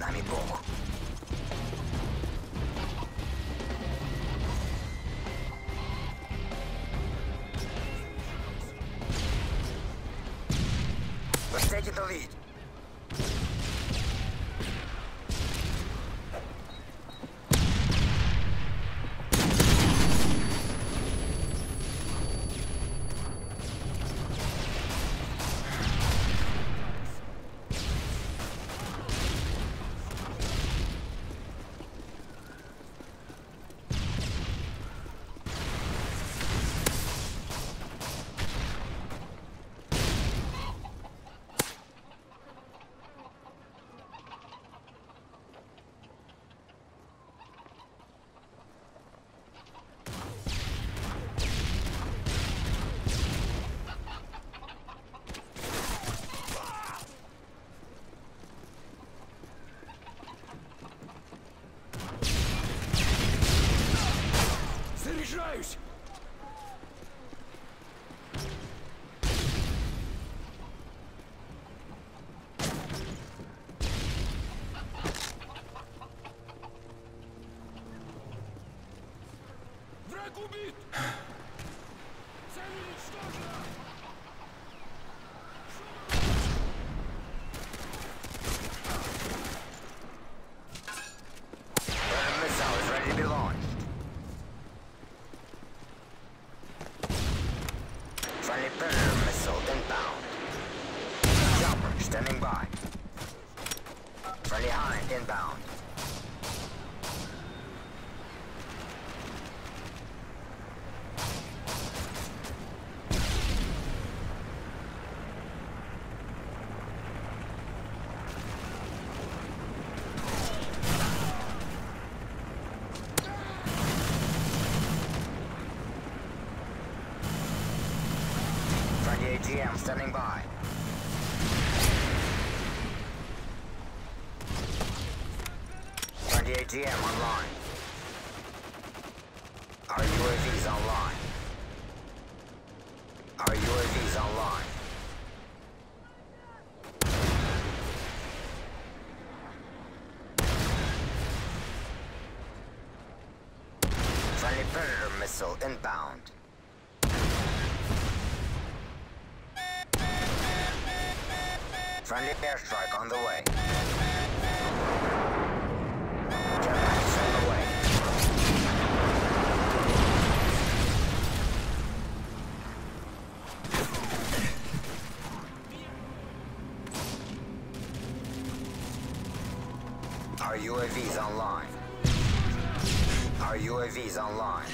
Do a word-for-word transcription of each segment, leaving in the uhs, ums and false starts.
нами Бог. Let's take the lead. Заряжаюсь! Враг убит! Цель уничтожена! Burn missile is ready to be launched. Friendly Predator missile inbound. Chopper standing by. Friendly Hind inbound. Friendly A G M standing by. Friendly A G M online. Our U A V's online. Our U A V's online. Friendly Predator missile inbound. Friendly airstrike on the way. Jetpacks on the way. Our U A V's online. Our U A V's online.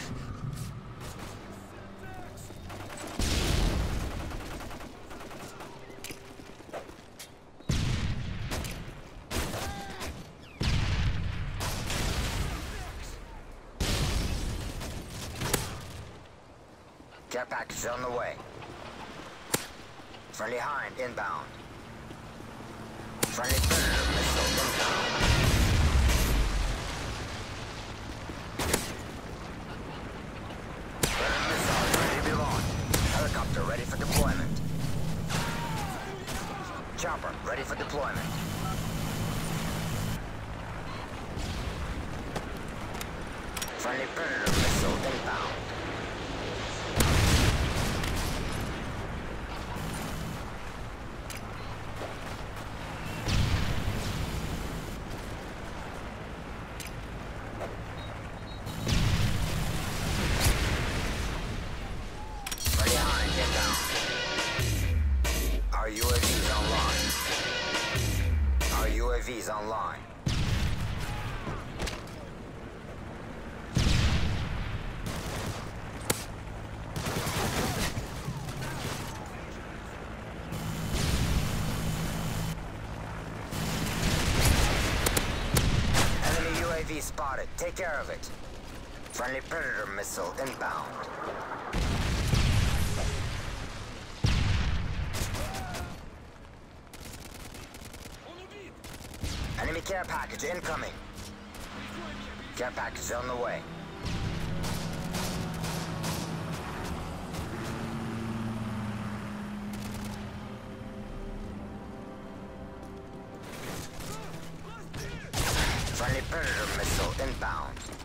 Jetpack is on the way. Friendly Hind inbound. Friendly Predator missile inbound. Predator missile ready to be launched. Helicopter ready for deployment. Chopper ready for deployment. Friendly Predator missile inbound. Our U A V's online. Our U A V's online. Enemy U A V spotted. Take care of it. Friendly Predator missile inbound. Enemy care package incoming. Care package on the way. inbound.